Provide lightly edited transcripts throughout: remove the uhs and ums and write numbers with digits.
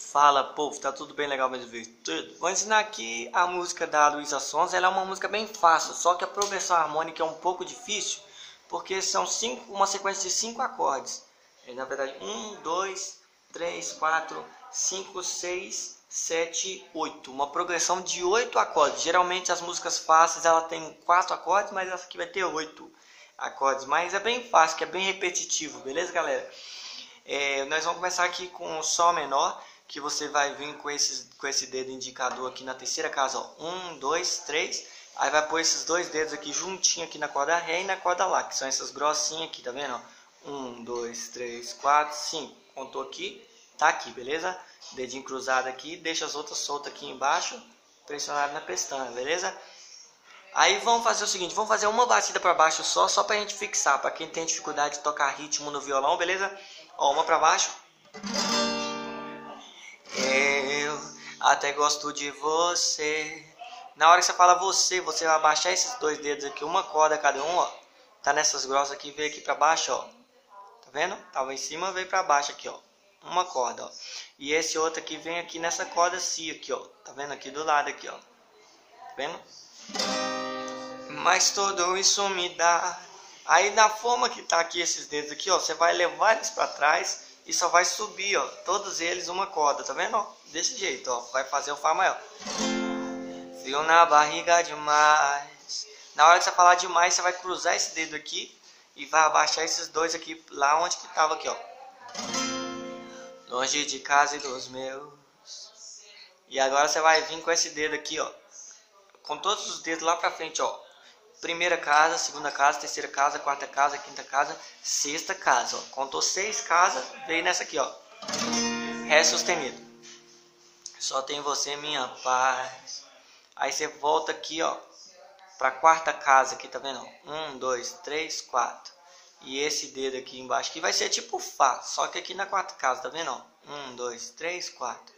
Fala, povo, tá tudo bem legal mesmo? Tudo. Vou ensinar aqui a música da Luísa Sonza. Ela é uma música bem fácil, só que a progressão harmônica é um pouco difícil, porque são uma sequência de 5 acordes. Na verdade, 1, 2, 3, 4, 5, 6, 7, 8. Uma progressão de 8 acordes. Geralmente as músicas fáceis ela tem 4 acordes, mas essa aqui vai ter 8 acordes. Mas é bem fácil, que é bem repetitivo, beleza, galera? Nós vamos começar aqui com o Sol menor, que você vai vir com esse dedo indicador aqui na terceira casa, ó. 1, 2, 3. Aí vai pôr esses dois dedos aqui juntinho aqui na corda Ré e na corda Lá, que são essas grossinhas aqui, tá vendo? 1, 2, 3, 4, 5. Contou aqui, tá aqui, beleza? Dedinho cruzado aqui, deixa as outras soltas aqui embaixo, pressionado na pestana, beleza? Aí vamos fazer o seguinte, vamos fazer uma batida para baixo só pra gente fixar, para quem tem dificuldade de tocar ritmo no violão, beleza? Ó, uma para baixo. Eu até gosto de você. Na hora que você fala você vai abaixar esses dois dedos aqui, uma corda cada um, ó. Tá nessas grossas aqui, veio aqui para baixo, ó. Tá vendo? Tava em cima, veio para baixo aqui, ó. Uma corda, ó. E esse outro aqui vem aqui nessa corda Si aqui, ó. Tá vendo? Aqui do lado aqui, ó. Tá vendo? Mas tudo isso me dá. Aí na forma que tá aqui esses dedos aqui, ó, você vai levar eles para trás e só vai subir, ó, todos eles uma corda, tá vendo? Ó, desse jeito, ó, vai fazer o Fá maior. Frio na barriga demais. Na hora que você falar demais, você vai cruzar esse dedo aqui e vai abaixar esses dois aqui, lá onde que tava aqui, ó. Longe de casa e dos meus. E agora você vai vir com esse dedo aqui, ó, com todos os dedos lá pra frente, ó. Primeira casa, segunda casa, terceira casa, quarta casa, quinta casa, sexta casa, ó. Contou 6 casas, veio nessa aqui, ó. Ré sustenido. Só tem você, minha paz. Aí você volta aqui, ó, pra quarta casa aqui, tá vendo? 1, 2, 3, 4. E esse dedo aqui embaixo aqui vai ser tipo Fá, só que aqui na quarta casa, tá vendo? 1, 2, 3, 4.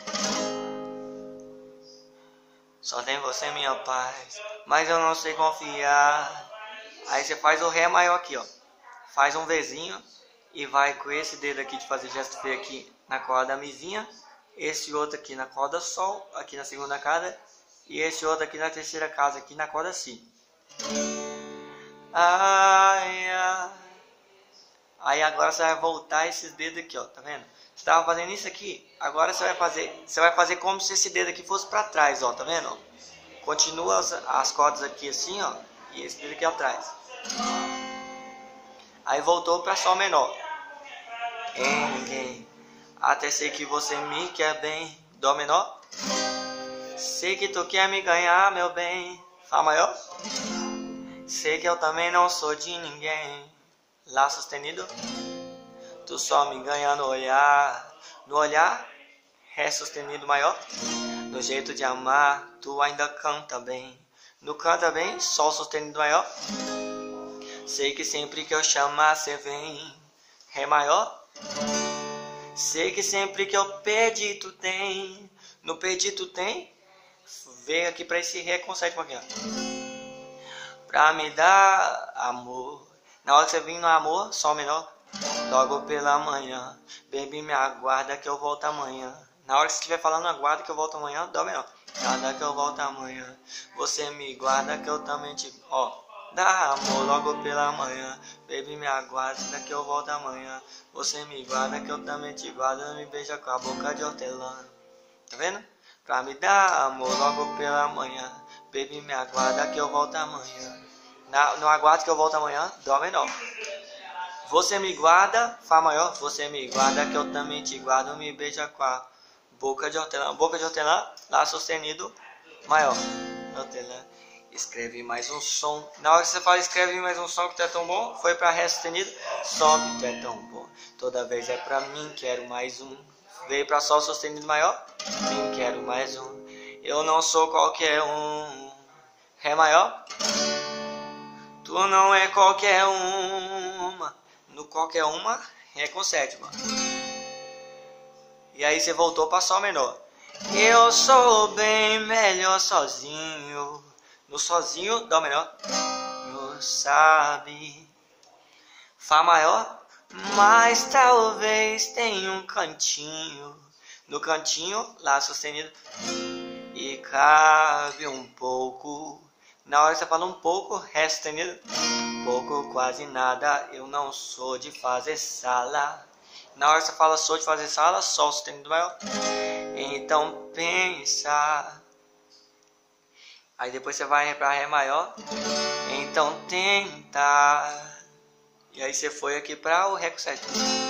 Só tem você, minha paz, mas eu não sei confiar. Aí você faz o Ré maior aqui, ó. Faz um Vzinho e vai com esse dedo aqui de fazer gesto Fê aqui na corda Mizinha. Esse outro aqui na corda Sol, aqui na segunda casa. E esse outro aqui na terceira casa, aqui na corda Si. Ai, ai. Aí agora você vai voltar esses dedos aqui, ó. Tá vendo? Você estava fazendo isso aqui, agora você vai fazer como se esse dedo aqui fosse para trás, ó, tá vendo? Continua as cordas aqui assim, ó, e esse dedo aqui atrás. Aí voltou para Sol menor. Ninguém. Até sei que você me quer bem. Dó menor. Sei que tu quer me ganhar, meu bem. Fá maior. Sei que eu também não sou de ninguém. Lá sustenido. Tu só me ganha no olhar. No olhar, Ré sustenido maior. No jeito de amar, tu ainda canta bem. No canta bem, Sol sustenido maior. Sei que sempre que eu chamar, cê vem. Ré maior. Sei que sempre que eu pedir, tu tem. No pedir, tu tem. Vem aqui pra esse Ré com 7 aqui, ó. Pra me dar amor. Na hora que você vir no amor, Sol menor. Logo pela manhã, baby, me aguarda que eu volto amanhã. Na hora que você estiver falando aguarda que eu volto amanhã, dá melhor. Aguarda que eu volto amanhã. Você me guarda que eu também te... Ó, dá amor logo pela manhã. Baby, me aguarda que eu volto amanhã. Você me guarda que eu também te guardo. Me beija com a boca de hortelã. Tá vendo? Pra me dar amor logo pela manhã. Baby, me aguarda que eu volto amanhã. No aguardo que eu volto amanhã, dó menor. Você me guarda, Fá maior, você me guarda que eu também te guardo, me beija com a boca de hortelã, Lá sustenido, maior, hortelã, escreve mais um som. Na hora que você fala escreve mais um som que tu é tão bom, foi pra Ré sustenido, som que tu é tão bom, toda vez é pra mim, quero mais um. Veio pra Sol sustenido maior, mim quero mais um, eu não sou qualquer um. Ré maior, tu não é qualquer uma. No qualquer uma, Ré com 7, mano. E aí você voltou para Sol menor. Eu sou bem melhor sozinho. No sozinho, Dó menor. Eu sabe. Fá maior. Mas talvez tenha um cantinho no cantinho, Lá sustenido, e cabe um pouco. Na hora que você fala um pouco, Ré sustenido, pouco, quase nada, eu não sou de fazer sala. Na hora que você fala sou de fazer sala, Sol sustenido maior. Então pensa. Aí depois você vai para Ré maior. Então tenta. E aí você foi aqui para o Ré com 7.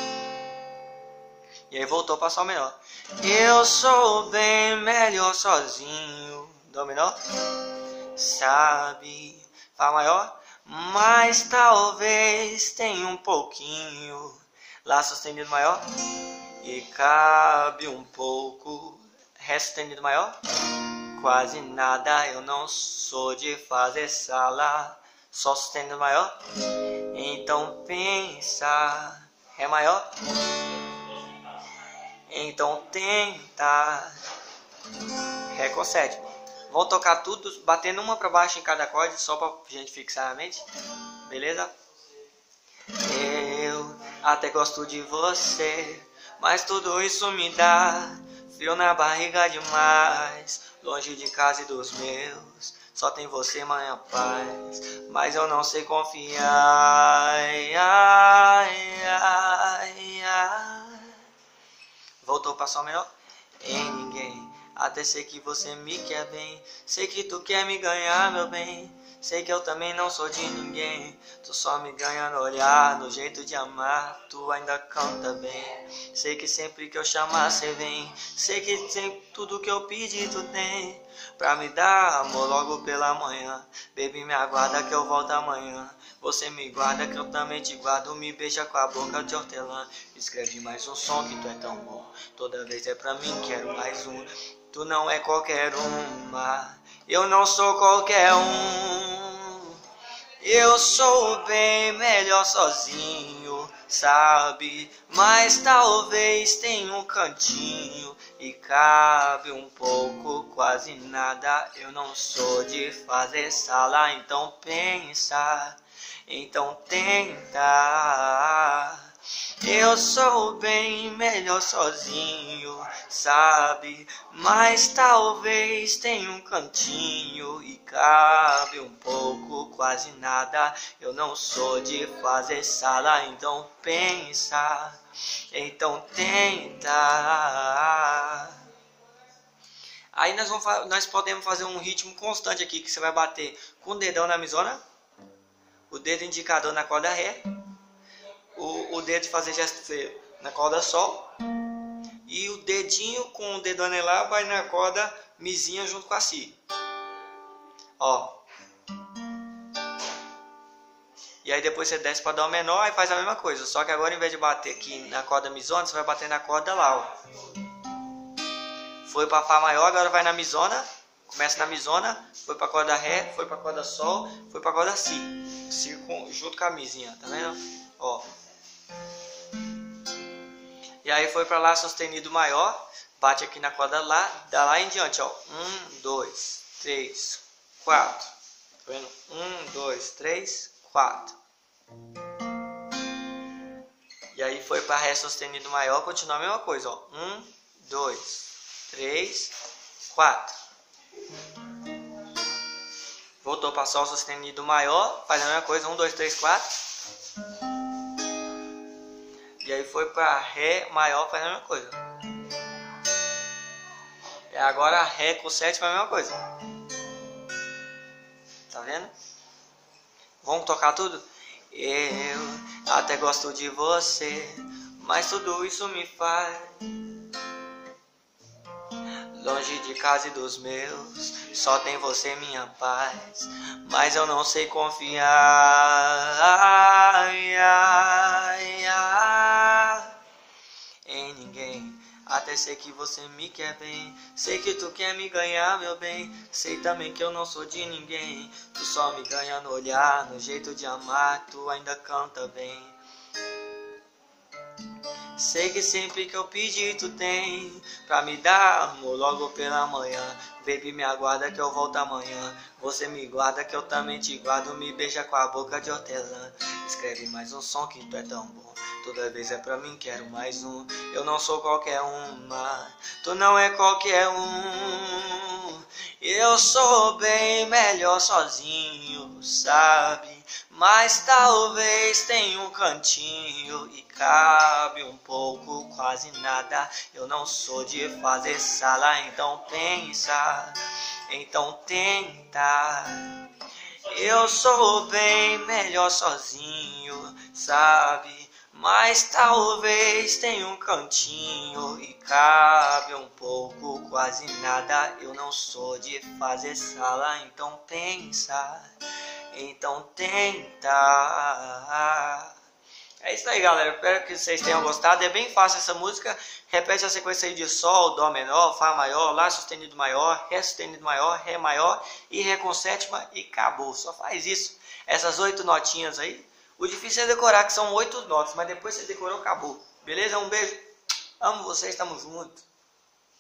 E aí voltou para Sol menor. Eu sou bem melhor sozinho. Dó menor. Sabe? Fá maior. Mas talvez tenha um pouquinho. Lá sustenido maior. E cabe um pouco. Ré sustenido maior. Quase nada, eu não sou de fazer sala. Sol sustenido maior. Então pensa. Ré maior. Então tenta. Ré com 7. Vamos tocar tudo, batendo uma para baixo em cada acorde, só para gente fixar a mente. Beleza? Eu até gosto de você, mas tudo isso me dá frio na barriga demais. Longe de casa e dos meus, só tem você, minha paz. Mas eu não sei confiar. Ai, ai, ai. Voltou para Sol menor. Em ninguém. Até sei que você me quer bem. Sei que tu quer me ganhar, meu bem. Sei que eu também não sou de ninguém. Tu só me ganha no olhar, no jeito de amar. Tu ainda canta bem. Sei que sempre que eu chamar cê vem. Sei que sempre tudo que eu pedir tu tem. Pra me dar amor logo pela manhã. Baby, me aguarda que eu volto amanhã. Você me guarda que eu também te guardo. Me beija com a boca de hortelã. Escreve mais um som que tu é tão bom. Toda vez é pra mim, quero mais um. Tu não é qualquer uma. Eu não sou qualquer um. Eu sou bem melhor sozinho, sabe? Mas talvez tenha um cantinho e cabe um pouco, quase nada. Eu não sou de fazer sala, então pensa, então tenta. Eu sou bem melhor sozinho, sabe? Mas talvez tenha um cantinho e cabe um pouco, quase nada. Eu não sou de fazer sala, então pensa, então tenta. Aí nós podemos fazer um ritmo constante aqui, que você vai bater com o dedão na misona, o dedo indicador na corda Ré, o dedo de fazer gesto feio na corda Sol, e o dedinho com o dedo anelar vai na corda Mizinha junto com a Si. Ó. E aí depois você desce para Dó menor e faz a mesma coisa. Só que agora, em vez de bater aqui na corda Mizona, você vai bater na corda Lá, ó. Foi para Fá maior, agora vai na Mizona. Começa na Mizona, foi para corda Ré, foi para corda Sol, foi para corda Si. Si junto com a Mizinha, tá vendo? Ó. E aí foi para Lá sustenido maior, bate aqui na corda Lá, dá lá em diante, ó. 1, 2, 3, 4. Tá vendo? 1, 2, 3, 4. E aí foi para Ré sustenido maior, continua a mesma coisa, ó. 1, 2, 3, 4. Voltou para Sol sustenido maior, faz a mesma coisa, 1, 2, 3, 4. E aí foi para Ré maior, faz a mesma coisa. E agora Ré com 7 faz a mesma coisa. Tá vendo? Vamos tocar tudo? Eu até gosto de você, mas tudo isso me faz longe de casa e dos meus, só tem você, minha paz. Mas eu não sei confiar. Ai, ai, ai, em ninguém. Até sei que você me quer bem. Sei que tu quer me ganhar, meu bem. Sei também que eu não sou de ninguém. Tu só me ganha no olhar, no jeito de amar. Tu ainda canta bem. Sei que sempre que eu pedir tu tem pra me dar amor logo pela manhã. Baby, me aguarda que eu volto amanhã. Você me guarda que eu também te guardo. Me beija com a boca de hortelã. Escreve mais um som que tu é tão bom. Toda vez é pra mim, quero mais um. Eu não sou qualquer uma. Tu não é qualquer um. Eu sou bem melhor sozinho, sabe? Mas talvez tenha um cantinho e cabe um pouco, quase nada. Eu não sou de fazer sala, então pensa, então tenta. Eu sou bem melhor sozinho, sabe? Mas talvez tenha um cantinho e cabe um pouco, quase nada. Eu não sou de fazer sala, então pensa, então tenta. É isso aí, galera. Espero que vocês tenham gostado. É bem fácil essa música. Repete a sequência aí de Sol, Dó menor, Fá maior, Lá sustenido maior, Ré sustenido maior, Ré maior e Ré com sétima e acabou. Só faz isso. Essas 8 notinhas aí. O difícil é decorar, que são 8 notas, mas depois você decorou, acabou. Beleza? Um beijo. Amo vocês, tamo junto.